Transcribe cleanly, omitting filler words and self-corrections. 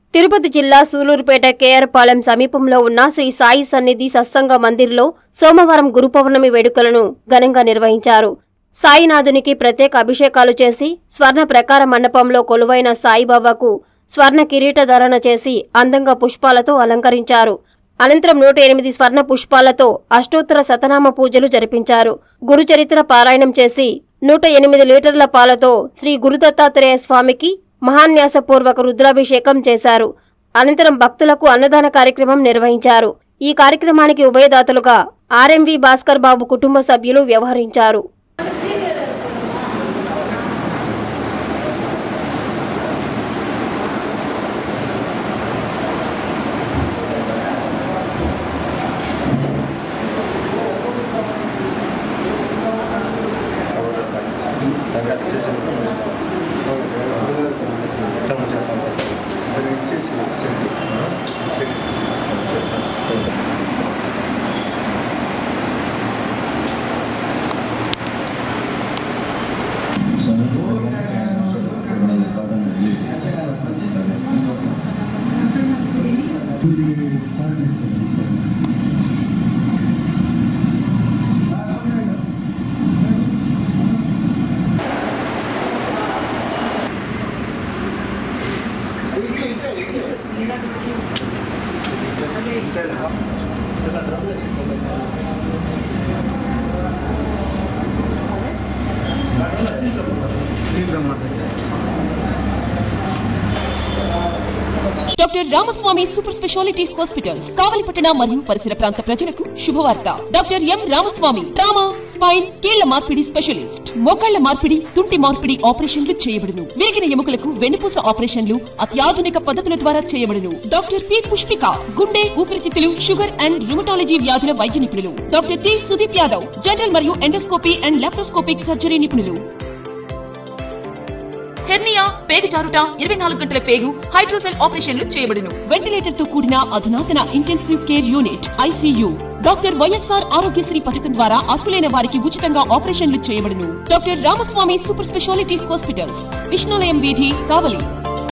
తిరుపతి జిల్లా సూలూరుపేట కేఆర్పాలెం సమీపంలో ఉన్న శ్రీ సాయి సన్నిధి సత్సంగ మందిర్లో సోమవారం గురు పౌర్ణమి వేడుకలను ఘనంగా నిర్వహించారు. సాయినాథునికి ప్రత్యేక అభిషేకాలు చేసి స్వర్ణ ప్రకార మండపంలో కొలువైన సాయిబాబాకు స్వర్ణ కిరీటధారణ చేసి అందంగా పుష్పాలతో అలంకరించారు. అనంతరం 108 స్వర్ణ పుష్పాలతో అష్టోత్తర శతనామ పూజలు జరిపించారు. గురుచరిత్ర పారాయణం చేసి 108 లీటర్ల పాలతో శ్రీ గురుదత్తాత్రేయ స్వామికి మహాన్యాసపూర్వక రుద్రాభిషేకం చేశారు. అనంతరం భక్తులకు అన్నదాన కార్యక్రమం నిర్వహించారు. ఈ కార్యక్రమానికి ఉభయదాతలుగా ఆర్ఎంవి భాస్కర్ బాబు కుటుంబ సభ్యులు వ్యవహరించారు. Doctor Ramaswamy super speciality hospitals కావలిపట్టణ మరియు పరిసర ప్రాంత ప్రజలకు శుభవార్త. Doctor M Ramaswamy trauma, spine, కీళ్ల మార్పిడి స్పెషలిస్ట్. మోకాళ్ల మార్పిడి, తుంటి మార్పిడి ఆపరేషన్లు చేయబడును. విరిగిన ఎముకలకు వెన్నుపూస ఆపరేషన్లు అత్యాధునిక పద్ధతుల ద్వారా చేయబడును. డాక్టర్ పి పుష్పిక గుండె, ఊపిరితిత్తులు, షుగర్ అండ్ రుమటాలజీ వ్యాధుల వైద్య నిపుణులు. Doctor T Sudeep Yadav general మరియు ఎండోస్కోపీ అండ్ లాప్రోస్కోపిక్ సర్జరీ నిపుణులు. హెర్నియా, పేగు జారుట, 24 గంటల పేగు, హైడ్రోసెల్ ఆపరేషన్లు చేయబడును. వెంటిలేటర్ తో కూడిన అధునాతన intensive care unit ICU. Doctor YSR Aarogyasri పథకం ద్వారా అర్హులైన వారికి ఉచితంగా ఆపరేషన్లు చేయబడును. Doctor Ramaswamy super speciality hospitals, Vishnulayam వీధి, కావలి.